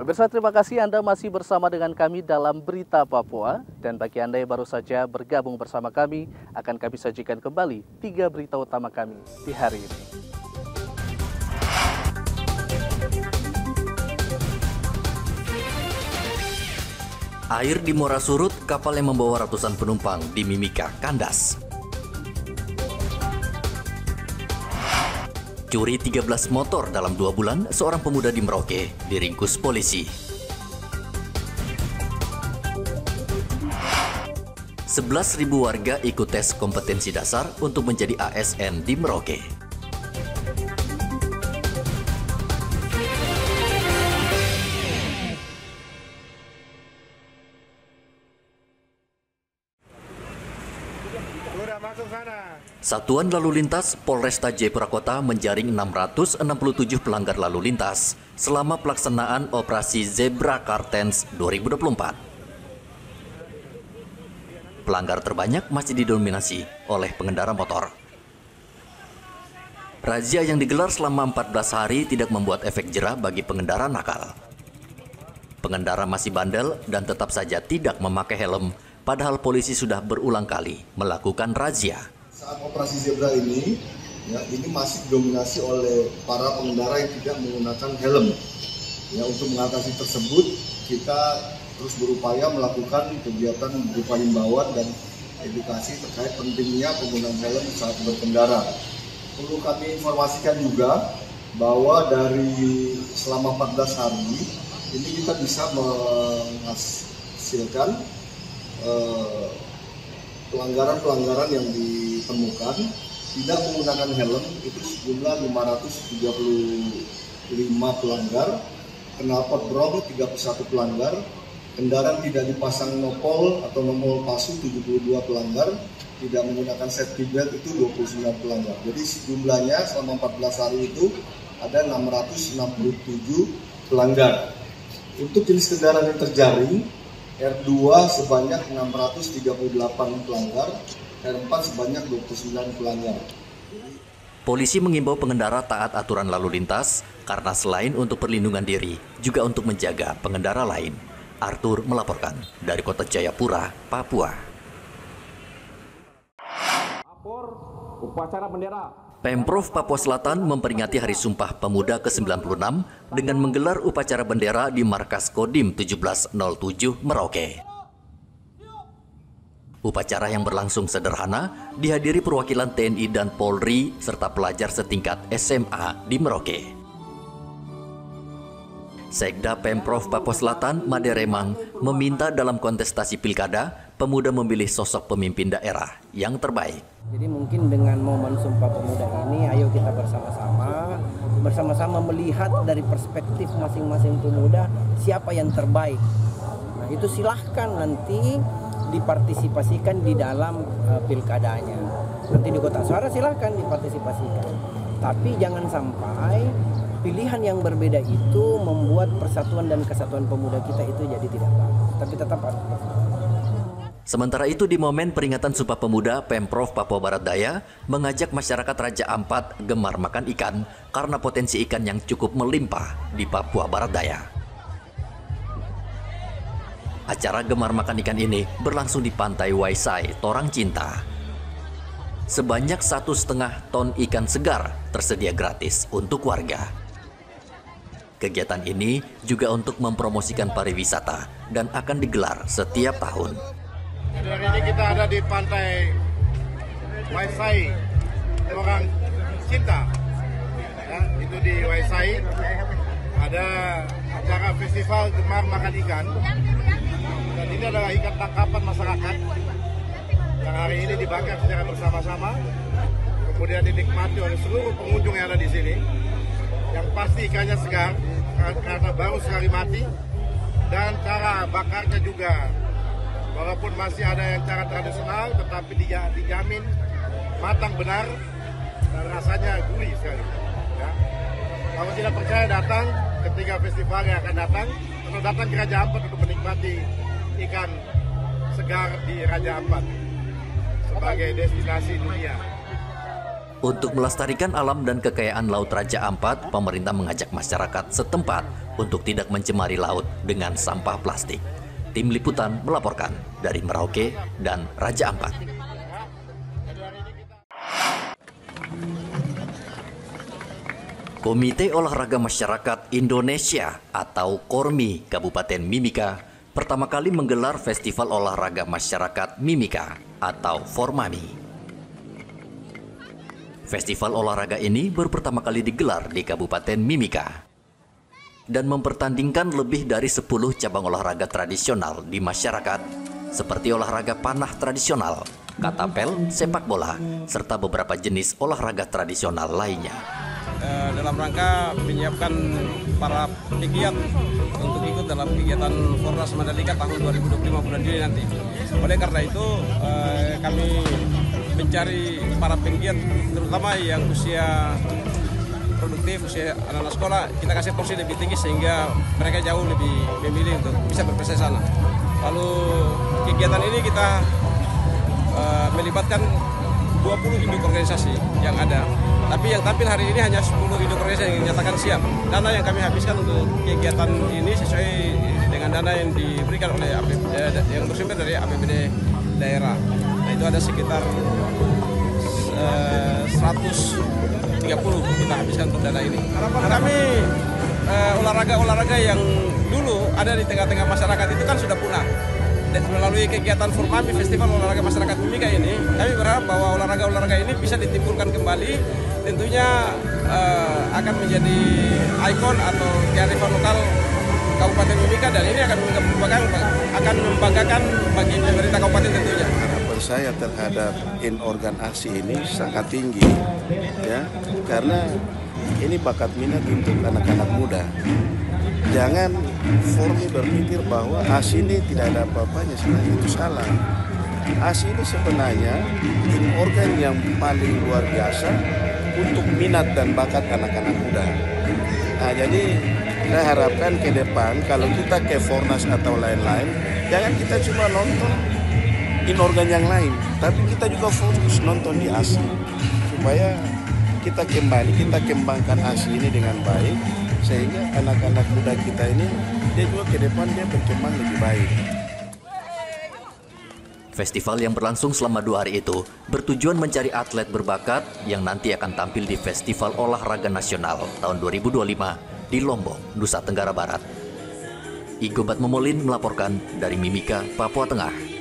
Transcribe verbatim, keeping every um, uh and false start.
Pemirsa, terima kasih Anda masih bersama dengan kami dalam Berita Papua. Dan bagi Anda yang baru saja bergabung bersama kami, akan kami sajikan kembali tiga berita utama kami di hari ini. Air di Muara surut, kapal yang membawa ratusan penumpang di Mimika kandas. Curi tiga belas motor dalam dua bulan, seorang pemuda di Merauke diringkus polisi. sebelas ribu warga ikut tes kompetensi dasar untuk menjadi A S N di Merauke. Satuan Lalu Lintas Polresta Jayapura Kota menjaring enam ratus enam puluh tujuh pelanggar lalu lintas selama pelaksanaan operasi Zebra Kartens dua ribu dua puluh empat. Pelanggar terbanyak masih didominasi oleh pengendara motor. Razia yang digelar selama empat belas hari tidak membuat efek jera bagi pengendara nakal. Pengendara masih bandel dan tetap saja tidak memakai helm, padahal polisi sudah berulang kali melakukan razia. Saat operasi Zebra ini, ya, ini masih didominasi oleh para pengendara yang tidak menggunakan helm. Ya, untuk mengatasi tersebut, kita terus berupaya melakukan kegiatan berupa himbauan dan edukasi terkait pentingnya penggunaan helm saat berkendara. Perlu kami informasikan juga bahwa dari selama empat belas hari ini kita bisa menghasilkan eh, pelanggaran-pelanggaran yang ditemukan tidak menggunakan helm itu sejumlah lima ratus tiga puluh lima pelanggar, knalpot brong tiga puluh satu pelanggar, kendaraan tidak dipasang nopol atau nomor palsu tujuh puluh dua pelanggar, tidak menggunakan safety belt itu dua puluh sembilan pelanggar. Jadi jumlahnya selama empat belas hari itu ada enam ratus enam puluh tujuh pelanggar. Untuk jenis kendaraan yang terjaring, R dua sebanyak enam ratus tiga puluh delapan pelanggar, R empat sebanyak dua puluh sembilan pelanggar. Polisi mengimbau pengendara taat aturan lalu lintas karena selain untuk perlindungan diri, juga untuk menjaga pengendara lain. Arthur melaporkan dari Kota Jayapura, Papua. Upacara bendera. Pemprov Papua Selatan memperingati Hari Sumpah Pemuda ke sembilan puluh enam dengan menggelar upacara bendera di Markas Kodim tujuh belas nol tujuh Merauke. Upacara yang berlangsung sederhana dihadiri perwakilan T N I dan Polri serta pelajar setingkat S M A di Merauke. Sekda Pemprov Papua Selatan Made Remang meminta dalam kontestasi pilkada, pemuda memilih sosok pemimpin daerah yang terbaik. Jadi mungkin dengan momen Sumpah Pemuda ini, ayo kita bersama-sama, bersama-sama melihat dari perspektif masing-masing pemuda siapa yang terbaik. Nah itu silahkan nanti dipartisipasikan di dalam uh, pilkadanya. Nanti di Kota Suara silahkan dipartisipasikan. Tapi jangan sampai pilihan yang berbeda itu membuat persatuan dan kesatuan pemuda kita itu jadi tidak bagus. Tapi tetap harus bersama. Sementara itu di momen peringatan Sumpah Pemuda, Pemprov Papua Barat Daya mengajak masyarakat Raja Ampat gemar makan ikan karena potensi ikan yang cukup melimpah di Papua Barat Daya. Acara gemar makan ikan ini berlangsung di Pantai Waisai, Torang Cinta. Sebanyak satu setengah ton ikan segar tersedia gratis untuk warga. Kegiatan ini juga untuk mempromosikan pariwisata dan akan digelar setiap tahun. Hari ini kita ada di Pantai Waisai, Torang Cinta. Ya, itu di Waisai ada acara festival gemar makan ikan. Dan ini adalah ikan tangkapan masyarakat yang hari ini dibakar secara bersama-sama, kemudian dinikmati oleh seluruh pengunjung yang ada di sini. Yang pasti ikannya segar karena baru sekali mati, dan cara bakarnya juga walaupun masih ada yang cara tradisional, tetapi dijamin matang benar dan rasanya gurih sekali. Ya. Kalau tidak percaya datang ketika festival yang akan datang, atau datang ke Raja Ampat untuk menikmati ikan segar di Raja Ampat sebagai destinasi dunia. Untuk melestarikan alam dan kekayaan Laut Raja Ampat, pemerintah mengajak masyarakat setempat untuk tidak mencemari laut dengan sampah plastik. Tim Liputan melaporkan dari Merauke dan Raja Ampat. Komite Olahraga Masyarakat Indonesia atau KORMI Kabupaten Mimika pertama kali menggelar Festival Olahraga Masyarakat Mimika atau Formami. Festival olahraga ini baru pertama kali digelar di Kabupaten Mimika dan mempertandingkan lebih dari sepuluh cabang olahraga tradisional di masyarakat seperti olahraga panah tradisional, katapel, sepak bola, serta beberapa jenis olahraga tradisional lainnya. Eh, dalam rangka menyiapkan para pegiat untuk ikut dalam kegiatan Fornas Mandalika tahun dua ribu dua puluh lima bulan Juli nanti. Oleh karena itu eh, kami mencari para penggiat terutama yang usia produktif, usia anak-anak sekolah, kita kasih porsi lebih tinggi sehingga mereka jauh lebih memilih untuk bisa berprestasi sana. Lalu kegiatan ini kita uh, melibatkan dua puluh induk organisasi yang ada, tapi yang tampil hari ini hanya sepuluh induk organisasi yang dinyatakan siap. Dana yang kami habiskan untuk kegiatan ini sesuai dengan dana yang diberikan oleh A P B D, yang bersumber dari A P B D daerah. Nah, itu ada sekitar uh, seratus tiga puluh kita habiskan untuk dana ini. Kami uh, olahraga-olahraga yang dulu ada di tengah-tengah masyarakat itu kan sudah punah. Dan melalui kegiatan Formami Festival Olahraga Masyarakat Mimika ini, kami berharap bahwa olahraga-olahraga ini bisa ditimbulkan kembali. Tentunya uh, akan menjadi ikon atau kearifan lokal Kabupaten Mimika, dan ini akan membanggakan, akan membanggakan bagi pemerintah kabupaten tentunya. Harapan saya terhadap inorganisasi ini sangat tinggi, ya, karena ini bakat minat untuk anak-anak muda. Jangan Formi berpikir bahwa A S I ini tidak ada apa-apanya, sebenarnya itu salah. A S I ini sebenarnya organ yang paling luar biasa untuk minat dan bakat anak-anak muda. Nah, jadi saya harapkan ke depan kalau kita ke Fornas atau lain-lain, jangan kita cuma nonton inorgan yang lain, tapi kita juga fokus nonton di A S I supaya kita kembali, kita kembangkan A S I ini dengan baik sehingga anak-anak muda kita ini dia juga ke depan dia berkembang lebih baik. Festival yang berlangsung selama dua hari itu bertujuan mencari atlet berbakat yang nanti akan tampil di Festival Olahraga Nasional tahun dua ribu dua puluh lima di Lombok, Nusa Tenggara Barat. Igo Batmomolin melaporkan dari Mimika, Papua Tengah.